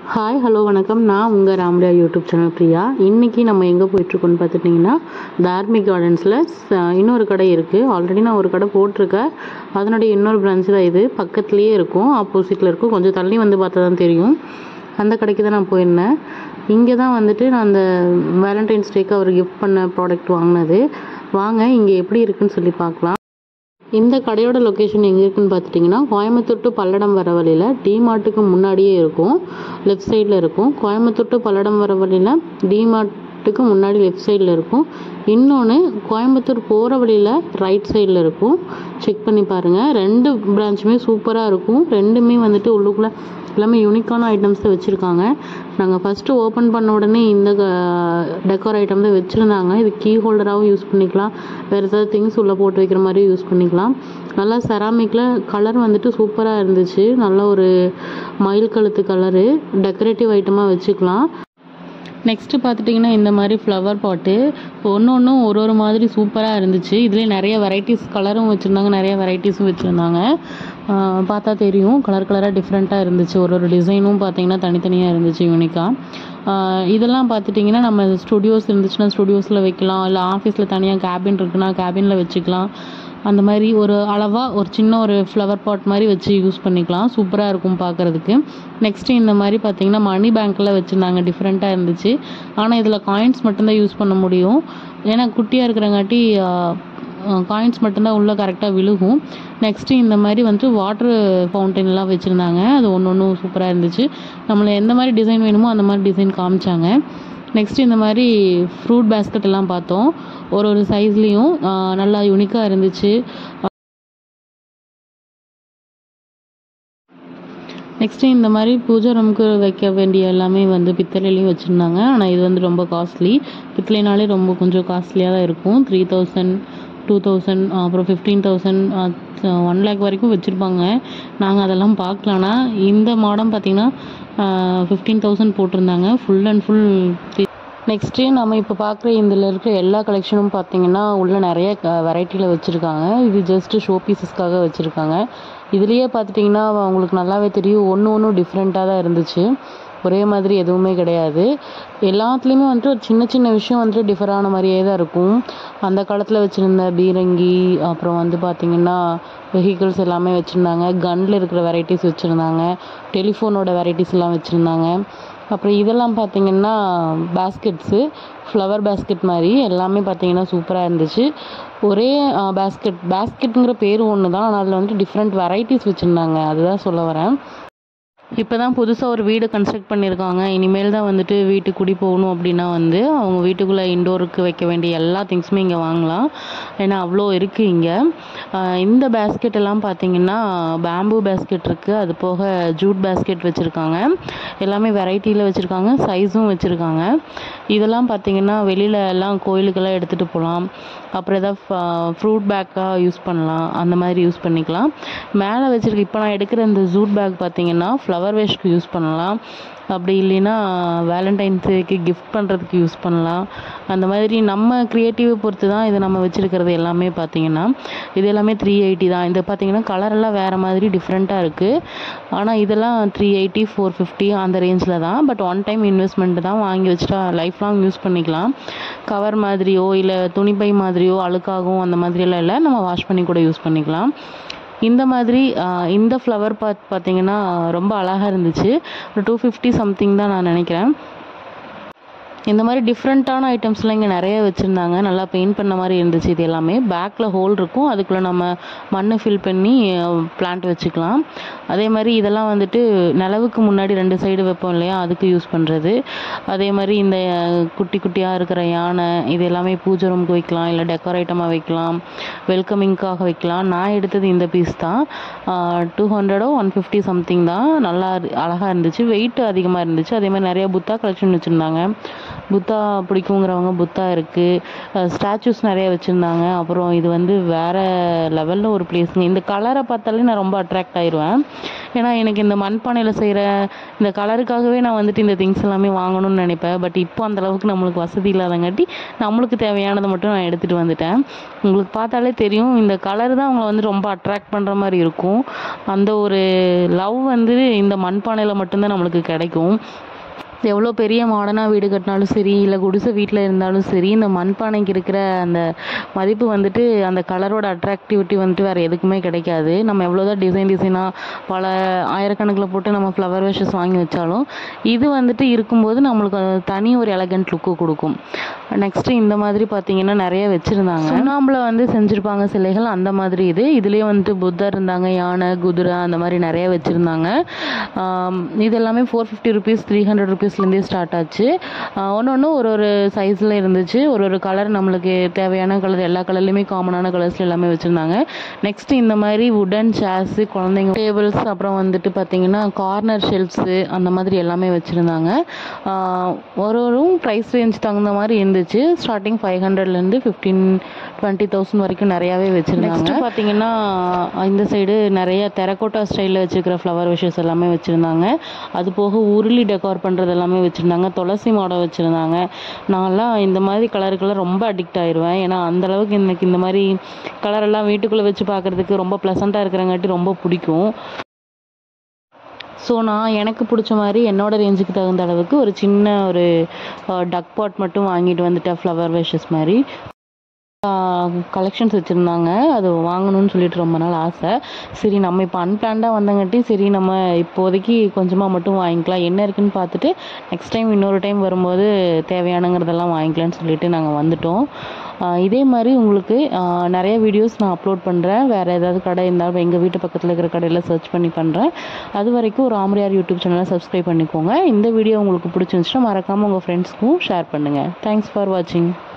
Hi hello வணக்கம். நான் உங்கள் ராம்லியா யூடியூப் சேனல் பிரியா. இன்றைக்கி நம்ம எங்கே போயிட்டுருக்கோன்னு பார்த்துட்டிங்கன்னா தார்மிக் கார்டன்ஸில் இன்னொரு கடை இருக்குது. ஆல்ரெடி நான் ஒரு கடை போட்டிருக்கேன். அதனுடைய இன்னொரு பிரான்ச்சு தான் இது. பக்கத்துலேயே இருக்கும், ஆப்போசிட்டில் இருக்கும். கொஞ்சம் தள்ளி வந்து பார்த்தா தான் தெரியும். அந்த கடைக்கு தான் நான் போயிருந்தேன். இங்கே தான் வந்துட்டு நான் அந்த வேலண்டைன்ஸ் டேக்கு அவர் கிஃப்ட் பண்ண ப்ராடக்ட் வாங்கினது. வாங்க இங்கே எப்படி இருக்குன்னு சொல்லி பார்க்கலாம். இந்த கடையோட லொக்கேஷன் எங்கே இருக்குன்னு பார்த்துட்டிங்கன்னா, கோயம்புத்தூர் டு பல்லடம் வர வழியில் டிமார்ட்டுக்கு முன்னாடியே இருக்கும், லெஃப்ட் சைடில் இருக்கும். கோயம்புத்தூர் டு பல்லடம் வர வழியில் டிமார்ட்டுக்கு முன்னாடி லெஃப்ட் சைடில் இருக்கும். இன்னொன்று கோயம்புத்தூர் போகிற வழியில் ரைட் சைடில் இருக்கும். செக் பண்ணி பாருங்கள். ரெண்டு பிரான்ச்சுமே சூப்பராக இருக்கும். ரெண்டுமே வந்துட்டு உள்ளுக்குள்ளே எல்லாமே யூனிக்கான ஐட்டம்ஸ் தான் வச்சுருக்காங்க. நாங்கள் ஃபஸ்ட்டு ஓப்பன் பண்ண உடனே இந்த டெக்கோர் ஐட்டம் தான் வச்சுருந்தாங்க. இது கீ ஹோல்டராகவும் யூஸ் பண்ணிக்கலாம், வேறு ஏதாவது திங்ஸ் உள்ளே போட்டு வைக்கிற மாதிரியும் யூஸ் பண்ணிக்கலாம். நல்லா செராமிக்கில் கலர் வந்துட்டு சூப்பராக இருந்துச்சு. நல்ல ஒரு மயில் கழுத்து கலரு, டெக்கரேட்டிவ் ஐட்டமாக வச்சுக்கலாம். நெக்ஸ்ட்டு பார்த்துட்டிங்கன்னா இந்த மாதிரி ஃப்ளவர் பாட்டு ஒன்றும் ஒரு மாதிரி சூப்பராக இருந்துச்சு. இதுலேயே நிறைய வெரைட்டிஸ் கலரும் வச்சுருந்தாங்க, நிறைய வெரைட்டிஸும் வச்சுருந்தாங்க. பார்த்தா தெரியும், கலர் கலராக டிஃப்ரெண்ட்டாக இருந்துச்சு. ஒரு டிசைனும் பார்த்திங்கன்னா தனித்தனியாக இருந்துச்சு, யூனிக்காக. இதெல்லாம் பார்த்துட்டிங்கன்னா நம்ம ஸ்டுடியோஸ் இருந்துச்சுன்னா ஸ்டுடியோஸில் வைக்கலாம், இல்லை ஆஃபீஸில் தனியாக கேபின் இருக்குன்னா கேபினில் வச்சுக்கலாம். அந்த மாதிரி ஒரு அளவாக ஒரு சின்ன ஒரு ஃப்ளவர் பாட் மாதிரி வச்சு யூஸ் பண்ணிக்கலாம். சூப்பராக இருக்கும் பார்க்குறதுக்கு. நெக்ஸ்ட்டு இந்த மாதிரி பார்த்திங்கன்னா மணி பேங்க்கில் வச்சுருந்தாங்க, டிஃப்ரெண்ட்டாக இருந்துச்சு. ஆனால் இதில் காயின்ஸ் மட்டும்தான் யூஸ் பண்ண முடியும், ஏன்னா குட்டியாக இருக்கிறங்காட்டி காயின்ஸ் மட்டும்தான் உள்ளே கரெக்டாக விழுகும். நெக்ஸ்ட்டு இந்த மாதிரி வந்துட்டு வாட்ரு ஃபவுண்டெயின்லாம் வச்சுருந்தாங்க. அது ஒன்று சூப்பராக இருந்துச்சு. நம்மளை எந்த மாதிரி டிசைன் வேணுமோ அந்த மாதிரி டிசைன் காமிச்சாங்க. நெக்ஸ்ட்டு இந்த மாதிரி ஃப்ரூட் பேஸ்கெட் எல்லாம் பார்த்தோம். ஒரு சைஸ்லேயும் நல்லா யூனிக்காக இருந்துச்சு. நெக்ஸ்ட்டு இந்த மாதிரி பூஜை ரூமுக்கு வைக்க வேண்டிய எல்லாமே வந்து பித்தளையிலையும் வச்சுருந்தாங்க. ஆனால் இது வந்து ரொம்ப காஸ்ட்லி. பித்தளைனாலே ரொம்ப கொஞ்சம் காஸ்ட்லியாக தான் இருக்கும். 3000, 2000, அப்புறம் 15,000, 1 lakh வரைக்கும் வச்சுருப்பாங்க. நாங்கள் அதெல்லாம் பார்க்கலான்னா இந்த மாடம் பார்த்திங்கன்னா 15,000 போட்டிருந்தாங்க, ஃபுல் அண்ட் ஃபுல். நெக்ஸ்ட்டு நம்ம இப்போ பார்க்குற இதில் இருக்கிற எல்லா கலெக்ஷனும் பார்த்திங்கன்னா உள்ளே நிறைய வெரைட்டியில் வச்சுருக்காங்க. இது ஜஸ்ட்டு ஷோ பீசஸ்க்காக வச்சுருக்காங்க. இதுலேயே பார்த்துட்டிங்கன்னா அவங்களுக்கு நல்லாவே தெரியும், ஒன்றும் டிஃப்ரெண்ட்டாக தான் இருந்துச்சு. ஒரே மாதிரி எதுவுமே கிடையாது. எல்லாத்துலேயுமே வந்துட்டு ஒரு சின்ன சின்ன விஷயம் வந்துட்டு டிஃபரான மாதிரியே தான் இருக்கும். அந்த காலத்தில் வச்சுருந்த பீரங்கி, அப்புறம் வந்து பார்த்திங்கன்னா வெஹிக்கிள்ஸ் எல்லாமே வச்சுருந்தாங்க. கன்னில் இருக்கிற வெரைட்டிஸ் வச்சுருந்தாங்க. டெலிஃபோனோட வெரைட்டிஸ் எல்லாம் வச்சுருந்தாங்க. அப்புறம் இதெல்லாம் பார்த்திங்கன்னா பேஸ்கெட்ஸு, ஃப்ளவர் பேஸ்கெட் மாதிரி எல்லாமே பார்த்திங்கன்னா சூப்பராக இருந்துச்சு. ஒரே பேஸ்கெட்டுங்கிற பேர் ஒன்று தான், ஆனால் அதில் வந்துட்டு டிஃப்ரெண்ட் வெரைட்டிஸ் வச்சுருந்தாங்க. அதுதான் சொல்ல வரேன். இப்போ தான் புதுசாக ஒரு வீடு கன்ஸ்ட்ரக்ட் பண்ணியிருக்காங்க. இனிமேல் தான் வந்துட்டு வீட்டுக்கு குடி போகணும் அப்படின்னா வந்து அவங்க வீட்டுக்குள்ளே இன்டோருக்கு வைக்க வேண்டிய எல்லா திங்ஸுமே இங்கே வாங்கலாம், ஏன்னா அவ்வளோ இருக்குது இங்கே. இந்த பேஸ்கெட் எல்லாம் பார்த்திங்கன்னா பேம்பூ பேஸ்கெட் இருக்குது, அது போக ஜூட் பேஸ்கெட் வச்சுருக்காங்க. எல்லாமே வெரைட்டியில் வச்சுருக்காங்க, சைஸும் வச்சுருக்காங்க. இதெல்லாம் பார்த்திங்கன்னா வெளியில் எல்லாம் கோயிலுக்கெல்லாம் எடுத்துகிட்டு போகலாம். அப்புறம் எதாவது ஃப்ரூட் பேக்காக யூஸ் பண்ணலாம், அந்த மாதிரி யூஸ் பண்ணிக்கலாம். மேலே வச்சுருக்க இப்போ நான் எடுக்கிற இந்த ஜூட் பேக் பார்த்திங்கன்னா ஃப்ளவர் வேஸ்ட்க்கு யூஸ் பண்ணலாம், அப்படி இல்லைன்னா வேலண்டைன்ஸ் டேக்கு கிஃப்ட் பண்ணுறதுக்கு யூஸ் பண்ணலாம். அந்த மாதிரி நம்ம க்ரியேட்டிவை பொறுத்து தான் இது நம்ம வச்சுருக்கிறது எல்லாமே பார்த்திங்கன்னா. இது எல்லாமே 380 தான். இது பார்த்திங்கன்னா கலரெல்லாம் வேறு மாதிரி டிஃப்ரெண்ட்டாக இருக்குது. ஆனால் இதெல்லாம் 380, 450 அந்த ரேஞ்சில் தான். பட் ஒன் டைம் இன்வெஸ்ட்மெண்ட் தான், வாங்கி வச்சுட்டா லைஃப் லாங் யூஸ் பண்ணிக்கலாம். கவர் மாதிரியோ இல்லை துணிப்பை மாதிரியோ அழுக்காகும் அந்த மாதிரியெல்லாம் இல்லை, நம்ம வாஷ் பண்ணி கூட யூஸ் பண்ணிக்கலாம். இந்த மாதிரி இந்த ஃப்ளவர் பாட் பார்த்திங்கன்னா ரொம்ப அழகாக இருந்துச்சு. ஒரு 250 சம்திங் தான் நான் நினைக்கிறேன். இந்த மாதிரி டிஃப்ரெண்ட்டான ஐட்டம்ஸ்லாம் இங்கே நிறைய வச்சுருந்தாங்க. நல்லா பெயிண்ட் பண்ண மாதிரி இருந்துச்சு. இது எல்லாமே பேக்கில் ஹோல் இருக்கும், அதுக்குள்ளே நம்ம மண்ணை ஃபில் பண்ணி பிளான்ட் வச்சுக்கலாம். அதே மாதிரி இதெல்லாம் வந்துட்டு நிலவுக்கு முன்னாடி 2 சைடு வைப்போம் இல்லையா, அதுக்கு யூஸ் பண்ணுறது. அதே மாதிரி இந்த குட்டி குட்டியாக இருக்கிற யானை, இது எல்லாமே பூஜை ரூமுக்கு வைக்கலாம், இல்லை டெக்கோர் ஐட்டமாக வைக்கலாம், வெல்கமிங்காக வைக்கலாம். நான் எடுத்தது இந்த பீஸ் தான். 200 150 சம்திங் தான். நல்லா அழகாக இருந்துச்சு, வெயிட் அதிகமாக இருந்துச்சு. அதே மாதிரி நிறைய புத்தா கலெக்ஷன் வச்சுருந்தாங்க. புத்தா பிடிக்குங்கிறவங்க புத்தா இருக்குது, ஸ்டாச்சூஸ் நிறைய வச்சுருந்தாங்க. அப்புறம் இது வந்து வேறு லெவலில் ஒரு பிளேஸுங்க. இந்த கலரை பார்த்தாலே நான் ரொம்ப அட்ராக்ட் ஆயிடுவேன். ஏன்னா எனக்கு இந்த மண்பானையில் செய்கிற இந்த கலருக்காகவே நான் வந்துட்டு இந்த திங்ஸ் எல்லாமே வாங்கணும்னு நினைப்பேன். பட் இப்போ அந்தளவுக்கு நம்மளுக்கு வசதி இல்லாதங்காட்டி நம்மளுக்கு தேவையானதை மட்டும் நான் எடுத்துகிட்டு வந்துட்டேன். உங்களுக்கு பார்த்தாலே தெரியும், இந்த கலர் தான் அவங்கள வந்து ரொம்ப அட்ராக்ட் பண்ணுற மாதிரி இருக்கும். அந்த ஒரு லவ் வந்து இந்த மண்பானையில் மட்டும்தான் நம்மளுக்கு கிடைக்கும். எவ்வளோ பெரிய மாடர்னாக வீடு கட்டினாலும் சரி, இல்லை குடிசை வீட்டில் இருந்தாலும் சரி, இந்த மண்பானைக்கு இருக்கிற அந்த மதிப்பு வந்துட்டு அந்த கலரோட அட்ராக்டிவிட்டி வந்துட்டு வேறு எதுக்குமே கிடைக்காது. நம்ம எவ்வளோதான் டிசைனாக பல ஆயிரக்கணக்கில் போட்டு நம்ம ஃப்ளவர் வேஷஸ் வாங்கி வச்சாலும் இது வந்துட்டு இருக்கும்போது நம்மளுக்கு தனி ஒரு எலகண்ட் லுக்கு கொடுக்கும். நெக்ஸ்ட்டு இந்த மாதிரி பார்த்தீங்கன்னா நிறைய வச்சுருந்தாங்க. சுண்ணாம்பில் வந்து செஞ்சுருப்பாங்க சிலைகள், அந்த மாதிரி இதுலேயே வந்துட்டு புத்தர் இருந்தாங்க, யானை, குதிரை, அந்த மாதிரி நிறைய வச்சுருந்தாங்க. இது எல்லாமே 450 ருபீஸ் 300 ருபீஸ்லேருந்தே ஸ்டார்ட் ஆச்சு. ஒன்று ஒரு ஒரு சைஸில் இருந்துச்சு. ஒரு கலர் நம்மளுக்கு தேவையான கலர், எல்லா கலர்லேயுமே காமனான கலர்ஸில் எல்லாமே வச்சுருந்தாங்க. நெக்ஸ்ட்டு இந்த மாதிரி வுடன் சேர்ஸு, குழந்தைங்க டேபிள்ஸ், அப்புறம் வந்துட்டு பார்த்திங்கன்னா கார்னர் ஷெல்ஃப்ஸு, அந்த மாதிரி எல்லாமே வச்சுருந்தாங்க. ஒரு ப்ரைஸ் ரேஞ்ச் தகுந்த மாதிரி இருந்துச்சு. ஸ்டார்டிங் 500லேருந்து 15-20,000 வரைக்கும் நிறையாவே வச்சுருந்தாங்க. நெக்ஸ்ட்டு பார்த்திங்கன்னா இந்த சைடு நிறைய தெரக்கோட்டா ஸ்டைலில் வச்சுருக்கிற ஃப்ளவர் விஷஸ் எல்லாமே வச்சுருந்தாங்க. அது போக உருளி டெக்கார் பண்ணுறது எல்லாமே வச்சுருந்தாங்க. துளசி மாடம் வச்சுருந்தாங்க. நான்லாம் இந்த மாதிரி கலருக்கெல்லாம் ரொம்ப அடிக்ட் ஆயிடுவேன். ஏன்னா அந்தளவுக்கு எனக்கு இந்த மாதிரி கலரெல்லாம் வீட்டுக்குள்ளே வச்சு பார்க்குறதுக்கு ரொம்ப ப்ளசண்ட்டாக இருக்கிறங்காட்டி ரொம்ப பிடிக்கும். ஸோ நான் எனக்கு பிடிச்ச மாதிரி என்னோடய ரேஞ்சுக்கு தகுந்த அளவுக்கு ஒரு சின்ன ஒரு டக் பாட் மட்டும் வாங்கிட்டு வந்துட்டேன், ஃப்ளவர் வேஷஸ் மாதிரி. கலெக்ஷன்ஸ் வச்சுருந்தாங்க, அது வாங்கணும்னு சொல்லிட்டு ரொம்ப நாள் ஆசை. சரி நம்ம இப்போ அன்பிளான்டாக வந்தங்காட்டி சரி நம்ம இப்போதைக்கு கொஞ்சமாக மட்டும் வாங்கிக்கலாம், என்ன இருக்குதுன்னு பார்த்துட்டு நெக்ஸ்ட் டைம் இன்னொரு டைம் வரும்போது தேவையானங்கிறதெல்லாம் வாங்கிக்கலான்னு சொல்லிட்டு நாங்கள் வந்துட்டோம். இதே மாதிரி உங்களுக்கு நிறைய வீடியோஸ் நான் அப்லோட் பண்ணுறேன். வேறு ஏதாவது கடை இருந்தாலும் எங்கள் வீட்டு பக்கத்தில் இருக்கிற கடையில் சர்ச் பண்ணி பண்ணுறேன். அது வரைக்கும் ஒரு ஆம்பரியார் யூடியூப் சேனலை சப்ஸ்கிரைப் பண்ணிக்கோங்க. இந்த வீடியோ உங்களுக்கு பிடிச்சிருந்துச்சுன்னா மறக்காமல் உங்கள் ஃப்ரெண்ட்ஸ்க்கும் ஷேர் பண்ணுங்கள். தேங்க்ஸ் ஃபார் வாட்சிங்.